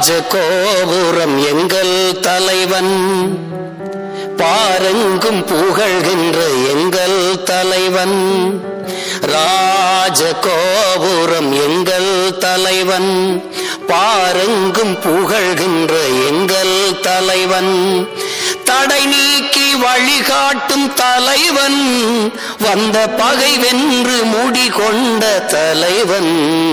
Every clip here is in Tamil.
ராஜகோபுரம் எங்கள் தலைவன், பாரெங்கும் புகழ்கின்ற எங்கள் தலைவன். ராஜகோபுரம் எங்கள் தலைவன், பாரெங்கும் புகழ்கின்ற எங்கள் தலைவன். தடை நீக்கி வழிகாட்டும் தலைவன், வந்த பகை வென்று முடிகொண்ட தலைவன்.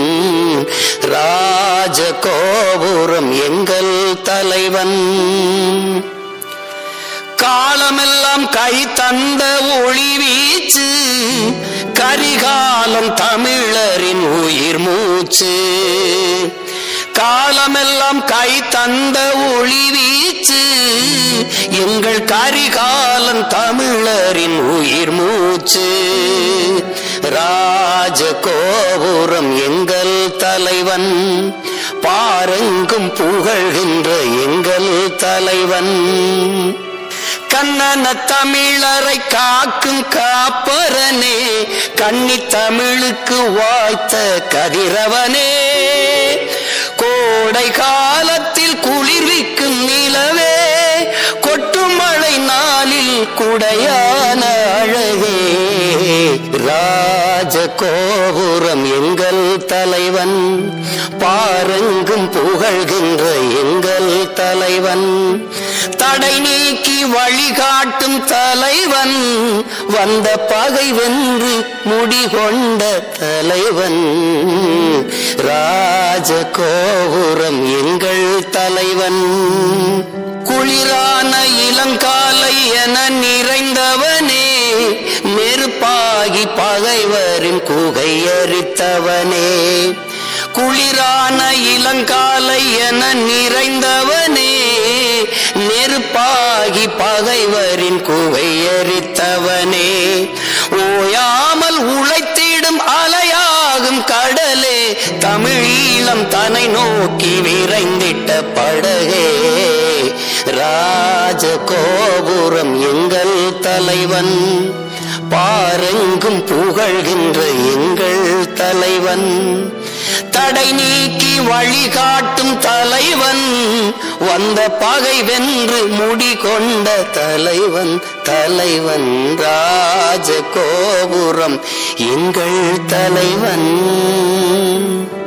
ராஜகோபுரம் எங்கள் தலைவன். காலமெல்லாம் கை தந்த ஒளி வீச்சு, கரிகாலம் தமிழரின் உயிர் மூச்சு. காலமெல்லாம் கை தந்த ஒளி வீச்சு, எங்கள் கரிகாலம் தமிழரின் உயிர் மூச்சு. ராஜகோபுரம் எங்கள் தலைவன், பாரெங்கும் புகழ்கின்ற எங்கள் தலைவன். கண்ணன தமிழரை காக்கும் காப்பரனே, கன்னி தமிழுக்கு வாய்த்த கதிரவனே. கோடை காலத்தில் குளிர்விக்கும் நிலவே, கொட்டும் மழை நாளில் குடையான அழகே. ராஜகோபுரம் எங்கள் தலைவன், பாரெங்கும் புகழ்கின்ற எங்கள் தலைவன். தடை நீக்கி வழிகாட்டும் தலைவன், வந்த பகை வென்று முடிகொண்ட தலைவன். ராஜகோபுரம் எங்கள் தலைவன். குளிரான இளங்காலை என நிறைந்தவனே, நெருப்பாகி பகைவரின் குகை எரித்தவனே. குளிரான இளங்காலை என நிறைந்தவனே, நெருப்பாகி பகைவரின் குகை எரித்தவனே. ஓயாமல் உழைத்திடும் அலையாகும் கடலே, தமிழீழம் தன்னை நோக்கி விரைந்திட்ட படகே. ராஜகோபுரம் எங்கள் தலைவன், பாரெங்கும் புகழ்கின்ற எங்கள் தலைவன். தடை நீக்கி வழிகாட்டும் தலைவன், வந்த பகை வென்று முடிகொண்ட தலைவன். தலைவன் ராஜகோபுரம் எங்கள் தலைவன்.